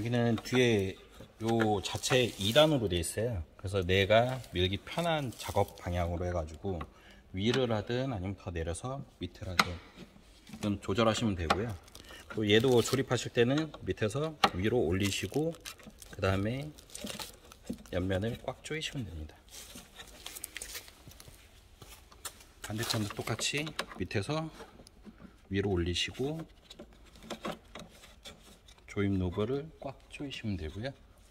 여기는 뒤에 요 자체 2단으로 되어 있어요. 그래서 내가 밀기 편한 작업 방향으로 해가지고 위를 하든 아니면 더 내려서 밑을 하든 좀 조절하시면 되고요. 또 얘도 조립하실 때는 밑에서 위로 올리시고 그 다음에 옆면을 꽉 조이시면 됩니다. 반대편도 똑같이 밑에서 위로 올리시고 조임 노브를 꽉 조이시면 되고요.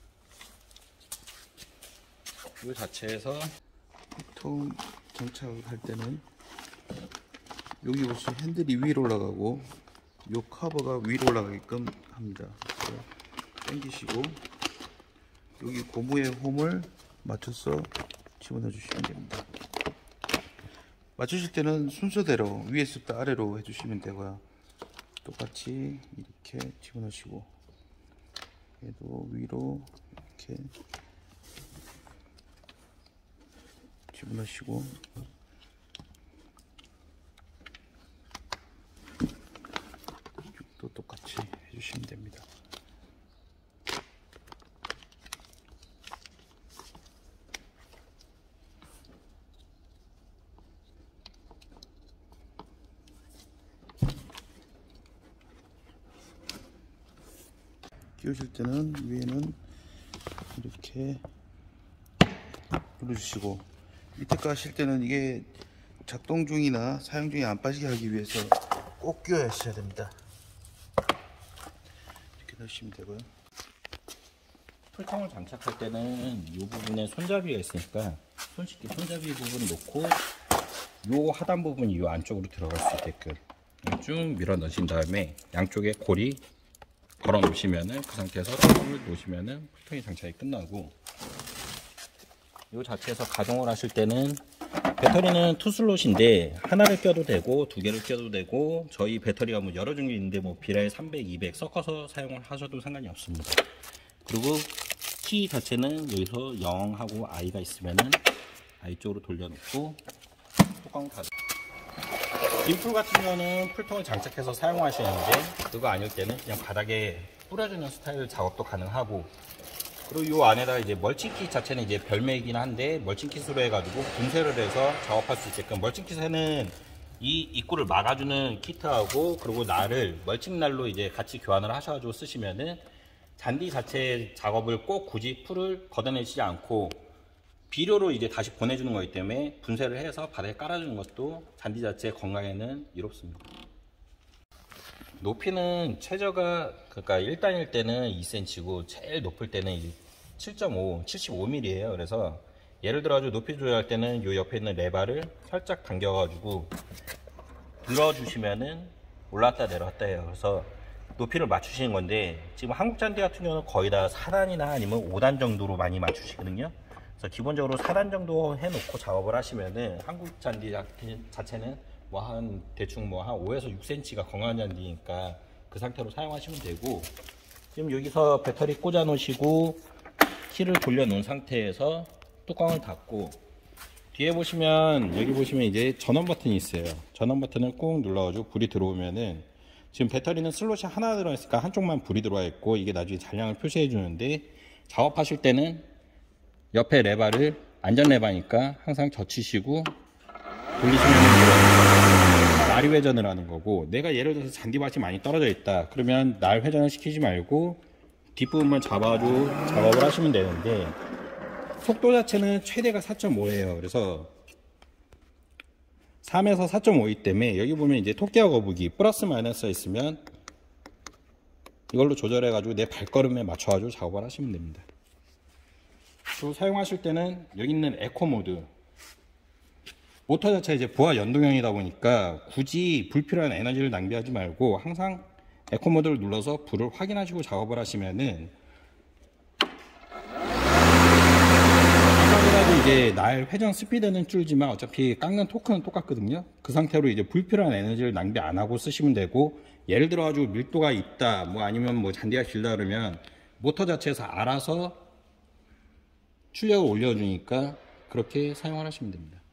이 자체에서 보통 장착할 때는 여기 보시면 핸들이 위로 올라가고 요 커버가 위로 올라가게끔 합니다. 그래서 당기시고 여기 고무의 홈을 맞춰서 집어넣어 주시면 됩니다. 맞추실 때는 순서대로 위에서부터 아래로 해주시면 되고요. 똑같이 이렇게 집어넣으시고 얘도 위로 이렇게 집어넣으시고 이쪽도 똑같이 해주시면 됩니다. 끼우실 때는 위에는 이렇게 눌러주시고 밑에 거 하실 때는 이게 작동 중이나 사용 중에 안 빠지게 하기 위해서 꼭 끼워야 하셔야 됩니다. 이렇게 넣으시면 되고요. 풀통을 장착할 때는 이 부분에 손잡이가 있으니까 손쉽게 손잡이 부분 놓고 요 하단 부분이 이 안쪽으로 들어갈 수 있게끔 쭉 밀어 넣으신 다음에 양쪽에 고리 걸어 놓으시면은 그 상태에서 풀통을 놓으시면은 풀통이 장착이 끝나고, 이 자체에서 가동을 하실 때는 배터리는 투슬롯인데 하나를 껴도 되고 두 개를 껴도 되고, 저희 배터리가 뭐 여러 종류 있는데 뭐 비라에 300, 200 섞어서 사용을 하셔도 상관이 없습니다. 그리고 키 자체는 여기서 0 하고 I가 있으면은 I 쪽으로 돌려놓고 뚜껑 닫아. 인풀 같은 경우는 풀통을 장착해서 사용하시는데, 그거 아닐 때는 그냥 바닥에 뿌려주는 스타일 작업도 가능하고, 그리고 이 안에다 이제 멀칭킷 자체는 이제 별매이긴 한데 멀칭킷으로 해가지고 분쇄를 해서 작업할 수 있게끔, 멀칭킷에는 이 입구를 막아주는 키트하고 그리고 날을 멀칭날로 이제 같이 교환을 하셔가지고 쓰시면은 잔디 자체 작업을 꼭 굳이 풀을 걷어내시지 않고 비료로 이제 다시 보내주는 거기 때문에 분쇄를 해서 바닥에 깔아주는 것도 잔디 자체 건강에는 이롭습니다. 높이는 최저가, 그러니까 1단일 때는 2cm고 제일 높을 때는 7.5, 75mm예요. 그래서 예를 들어 높이 조절할 때는 이 옆에 있는 레바를 살짝 당겨가지고 눌러주시면은 올랐다 내려왔다 해요. 그래서 높이를 맞추시는 건데, 지금 한국 잔디 같은 경우는 거의 다 4단이나 아니면 5단 정도로 많이 맞추시거든요. 그래서 기본적으로 4단 정도 해놓고 작업을 하시면은 한국 잔디 자체는 뭐 한 대충 뭐 한 5에서 6cm가 건강한 잔디니까 그 상태로 사용하시면 되고, 지금 여기서 배터리 꽂아 놓으시고 키를 돌려 놓은 상태에서 뚜껑을 닫고, 뒤에 보시면 여기 보시면 이제 전원 버튼이 있어요. 전원 버튼을 꾹 눌러가지고 불이 들어오면은, 지금 배터리는 슬롯이 하나 들어있으니까 한쪽만 불이 들어와 있고 이게 나중에 잔량을 표시해 주는데, 작업하실 때는 옆에 레바를 안전 레바니까 항상 젖히시고 돌리시면 날 회전을 하는 거고, 내가 예를 들어서 잔디밭이 많이 떨어져 있다 그러면 날 회전을 시키지 말고 뒷부분만 잡아가지고 작업을 하시면 되는데, 속도 자체는 최대가 4.5예요 그래서 3에서 4.5이기 때문에 여기 보면 이제 토끼와 거북이 플러스 마이너스가 있으면 이걸로 조절해 가지고 내 발걸음에 맞춰 가지고 작업을 하시면 됩니다. 또 사용하실 때는 여기 있는 에코 모드, 모터 자체 이제 부하 연동형이다 보니까 굳이 불필요한 에너지를 낭비하지 말고 항상 에코 모드를 눌러서 불을 확인하시고 작업을 하시면은, 아까보다도 이제 날 회전 스피드는 줄지만 어차피 깎는 토크는 똑같거든요. 그 상태로 이제 불필요한 에너지를 낭비 안 하고 쓰시면 되고, 예를 들어 가지고 밀도가 있다 뭐 아니면 뭐 잔디가 길다 그러면 모터 자체에서 알아서 출력을 올려주니까 그렇게 사용을 하시면 됩니다.